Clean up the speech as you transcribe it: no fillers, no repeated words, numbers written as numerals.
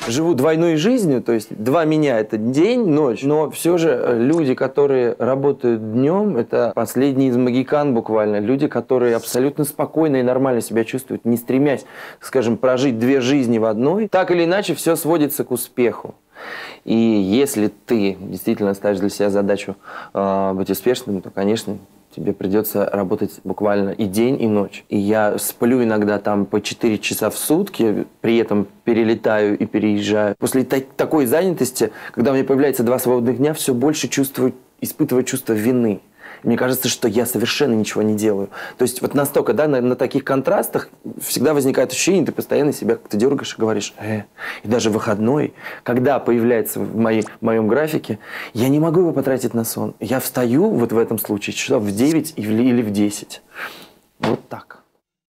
живу двойной жизнью, то есть два меня – это день, ночь, но все же люди, которые работают днем, это последние из могикан буквально, люди, которые абсолютно спокойно и нормально себя чувствуют, не стремясь, скажем, прожить две жизни в одной. Так или иначе, все сводится к успеху. И если ты действительно ставишь для себя задачу быть успешным, то, конечно, тебе придется работать буквально и день, и ночь. И я сплю иногда там по 4 часа в сутки, при этом перелетаю и переезжаю. После такой занятости, когда у меня появляется 2 свободных дня, все больше испытываю чувство вины. Мне кажется, что я совершенно ничего не делаю. То есть вот настолько, да, на таких контрастах всегда возникает ощущение, ты постоянно себя как-то дергаешь и говоришь, И даже выходной, когда появляется в моем графике, я не могу его потратить на сон. Я встаю вот в этом случае часов в 9 или в 10. Вот так.